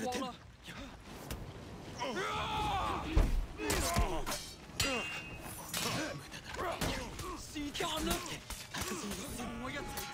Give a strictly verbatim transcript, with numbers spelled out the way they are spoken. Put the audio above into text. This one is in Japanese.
光了！是大呢？我一齊